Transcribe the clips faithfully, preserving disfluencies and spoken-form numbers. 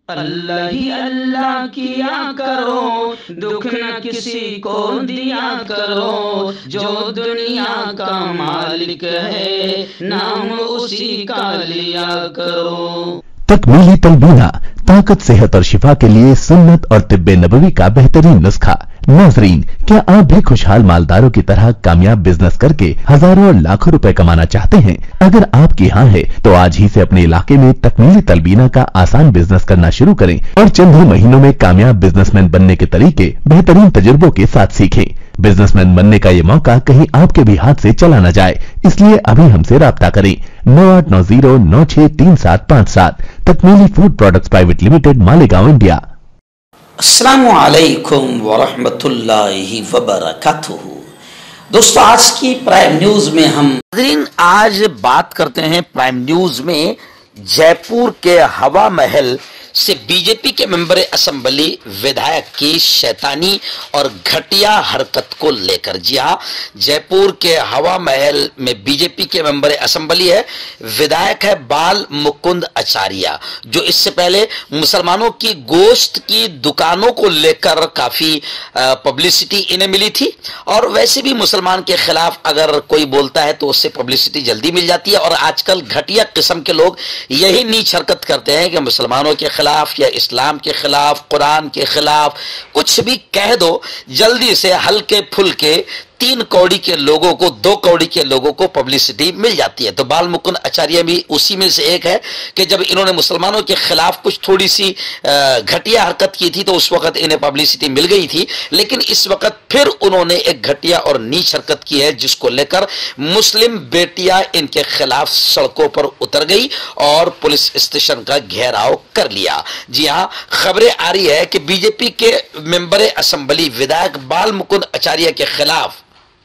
अल्लाह ही अल्लाह किया करो, दुख न किसी को दिया करो, जो दुनिया का मालिक है नाम उसी का लिया करो। तकमीली तलबीना, ताकत, सेहत और शिफा के लिए सुन्नत और तिब्बे नबवी का बेहतरीन नुस्खा। नाजरीन, क्या आप भी खुशहाल मालदारों की तरह कामयाब बिजनेस करके हजारों और लाखों रुपए कमाना चाहते हैं? अगर आपकी हाँ है तो आज ही से अपने इलाके में तकमीली तलबीना का आसान बिजनेस करना शुरू करें और चंद ही महीनों में कामयाब बिजनेसमैन बनने के तरीके बेहतरीन तजुर्बों के साथ सीखें। बिजनेसमैन बनने का ये मौका कहीं आपके भी हाथ से चला न जाए, इसलिए अभी हमसे राब्ता करें। नौ आठ नौ जीरो नौ छह तीन सात पाँच सात। Takmeeli food products private limited, Malegaon, India. अस्सलामु अलैकुम वरहमतुल्लाहि वबरकातुहू। दोस्तों, आज की प्राइम न्यूज में हम नाज़रीन आज बात करते हैं प्राइम न्यूज में जयपुर के हवा महल से बीजेपी के मेंबर असेंबली विधायक की शैतानी और घटिया हरकत को लेकर। जी हां, जयपुर के हवा महल में बीजेपी के मेंबर असेंबली है, विधायक है बाल मुकुंद आचार्य, जो इससे पहले मुसलमानों की गोश्त की दुकानों को लेकर काफी पब्लिसिटी इन्हें मिली थी। और वैसे भी मुसलमान के खिलाफ अगर कोई बोलता है तो उससे पब्लिसिटी जल्दी मिल जाती है। और आजकल घटिया किस्म के लोग यही नीच हरकत करते हैं कि मुसलमानों के खिलाफ या इस्लाम के खिलाफ, कुरान के खिलाफ कुछ भी कह दो, जल्दी से हल्के फुल्के तीन कौड़ी के लोगों को, दो कौड़ी के लोगों को पब्लिसिटी मिल जाती है। तो बाल मुकुंद आचार्य भी उसी में से एक है कि जब इन्होंने मुसलमानों के खिलाफ कुछ थोड़ी सी घटिया हरकत की थी तो उस वक्त इन्हें पब्लिसिटी मिल गई थी, लेकिन इस वक्त फिर उन्होंने एक घटिया और नीच हरकत की है जिसको लेकर मुस्लिम बेटियां इनके खिलाफ सड़कों पर उतर गई और पुलिस स्टेशन का घेराव कर लिया। जी हां, खबरें आ रही है कि बीजेपी के मेंबर असेंबली विधायक बाल मुकुंद आचार्य के खिलाफ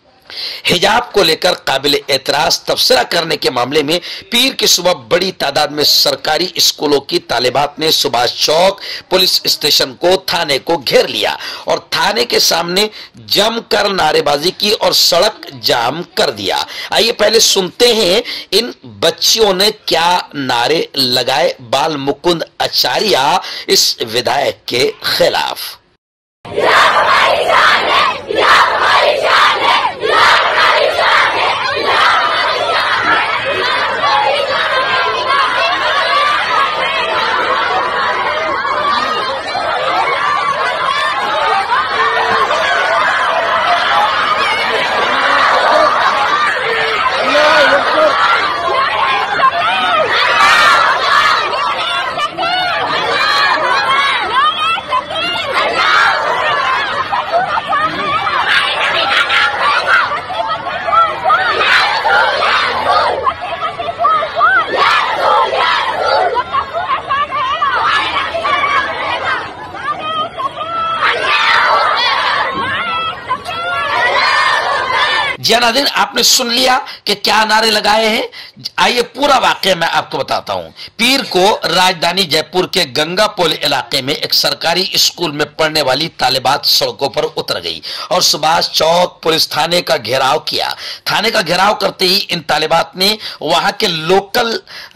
हिजाब को लेकर काबिल एतराज तबसरा करने के मामले में पीर की सुबह बड़ी तादाद में सरकारी स्कूलों की तालिबात ने सुभाष चौक पुलिस स्टेशन को, थाने को घेर लिया और थाने के सामने जमकर नारेबाजी की और सड़क जाम कर दिया। आइए पहले सुनते हैं इन बच्चियों ने क्या नारे लगाए बाल मुकुंद आचार्य इस विधायक के खिलाफ। जनादिन, आपने सुन लिया कि क्या नारे लगाए हैं। आइए पूरा वाकया मैं आपको बताता हूं। पीर को राजधानी जयपुर के गंगापुल इलाके में एक सरकारी स्कूल में पढ़ने वाली तालिबात सड़कों पर उतर गई और सुभाष चौक पुलिस थाने का घेराव किया। थाने का घेराव करते ही इन तालिबात ने वहां के लोकल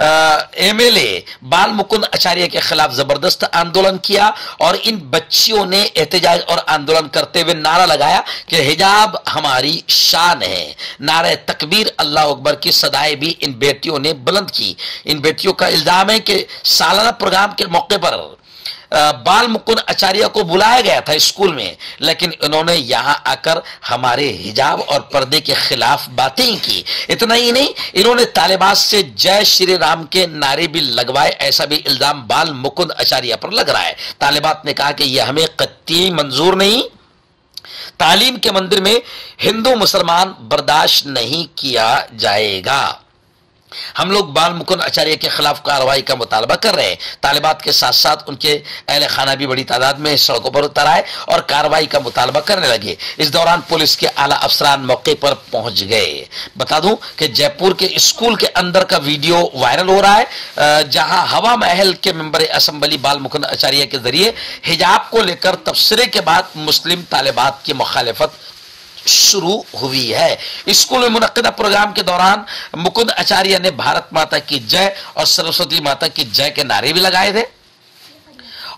एमएलए बाल मुकुंद आचार्य के खिलाफ जबरदस्त आंदोलन किया और इन बच्चियों ने एहतजाज और आंदोलन करते हुए नारा लगाया कि हिजाब हमारी शान है। नारे तकबीर, अल्लाह अकबर की सदाएं भी इन बेटियों ने बुलंद की। इन बेटियों का इल्जाम है कि सालाना प्रोग्राम के मौके पर बाल मुकुंद आचार्य को बुलाया गया था स्कूल में, लेकिन इन्होंने यहां आकर हमारे हिजाब और पर्दे के खिलाफ बातें की। इतना ही नहीं, इन्होंने तालिबात से जय श्री राम के नारे भी लगवाए। ऐसा भी इल्जाम बाल मुकुंद आचार्य पर लग रहा है। तालिबात ने कहा कि यह हमें कतई मंजूर नहीं, तालीम के मंदिर में हिंदू मुसलमान बर्दाश्त नहीं किया जाएगा। हम लोग बाल मुकुंद आचार्य के खिलाफ कार्रवाई का मुतालबा कर रहे हैं। तालिबात के साथ साथ उनके अहले खाना भी बड़ी तादाद में सड़कों पर उतर आए और कार्रवाई का मुतालबा करने लगे। इस दौरान पुलिस के आला अफसरान मौके पर पहुंच गए। बता दूं कि जयपुर के स्कूल के अंदर का वीडियो वायरल हो रहा है, जहां हवा महल के मेंबर असेंबली बाल मुकुंद आचार्य के जरिए हिजाब को लेकर तबसरे के बाद मुस्लिम तालिबात की मुखालिफत शुरू हुई है। स्कूल में मुनक्किदा प्रोग्राम के दौरान मुकुंद आचार्य ने भारत माता की जय और सरस्वती माता की जय के नारे भी लगाए थे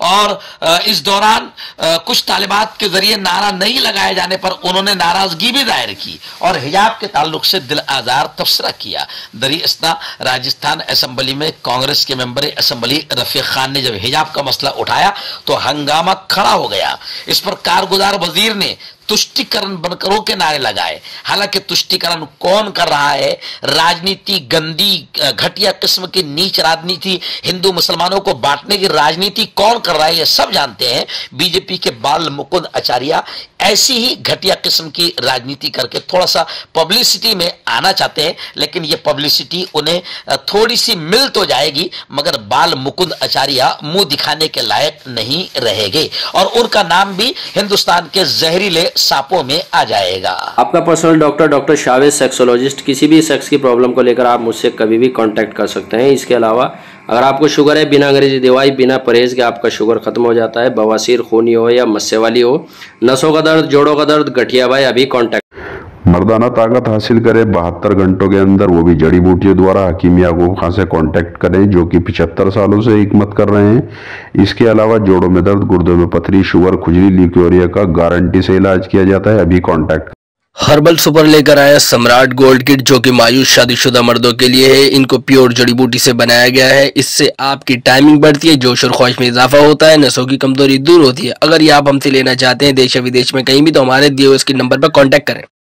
और इस दौरान कुछ तालिबात के जरिए नारा नहीं लगाए जाने पर उन्होंने नाराजगी भी जाहिर की और हिजाब के ताल्लुक से दिल आजार तबसरा किया। दरियास्ता राजस्थान असेंबली में कांग्रेस के मेंबर असेंबली रफीक खान ने जब हिजाब का मसला उठाया तो हंगामा खड़ा हो गया। इस पर कारगुजार वजीर ने तुष्टिकरण बनकरों के नारे लगाए। हालांकि तुष्टिकरण कौन कर रहा है, राजनीति गंदी घटिया किस्म की नीच राजनीति, हिंदू मुसलमानों को बांटने की राजनीति कौन कर रहा है ये सब जानते हैं। बीजेपी के बाल मुकुंद आचार्य ऐसी ही घटिया किस्म की राजनीति करके थोड़ा सा पब्लिसिटी में आना चाहते हैं, लेकिन ये पब्लिसिटी उन्हें थोड़ी सी मिल तो जाएगी मगर बाल मुकुंद आचार्य मुंह दिखाने के लायक नहीं रहेंगे और उनका नाम भी हिंदुस्तान के जहरीले सांपों में आ जाएगा। आपका personal doctor doctor Shavez sexologist, किसी भी सेक्स की प्रॉब्लम को लेकर आप मुझसे कभी भी कांटेक्ट कर सकते हैं। इसके अलावा अगर आपको शुगर है, बिना अंग्रेजी दवाई बिना परहेज के आपका शुगर खत्म हो जाता है, बवासीर, खूनी हो या मस्से वाली हो, नसों का दर्द, जोड़ों का दर्द, गठिया भाई, अभी कांटेक्ट। मर्दाना ताकत हासिल करे बहत्तर घंटों के अंदर, वो भी जड़ी बूटियों द्वारा। हकीम याकूब खान से कांटेक्ट करें जो कि पिछहत्तर सालों से हिकमत कर रहे हैं। इसके अलावा जोड़ों में दर्द, गुर्दों में पथरी, शुगर, खुजली, ल्यूकेरिया का गारंटी से इलाज किया जाता है। अभी कांटेक्ट। हर्बल सुपर लेकर आया सम्राट गोल्ड किट जो कि मायूस शादीशुदा मर्दों के लिए है। इनको प्योर जड़ी बूटी से बनाया गया है। इससे आपकी टाइमिंग बढ़ती है, जोश और ख्वाहिश में इजाफा होता है, नसों की कमजोरी दूर होती है। अगर ये आप हमसे लेना चाहते हैं देश या विदेश में कहीं भी, तो हमारे दिए हुए इसके नंबर पर कॉन्टैक्ट करें।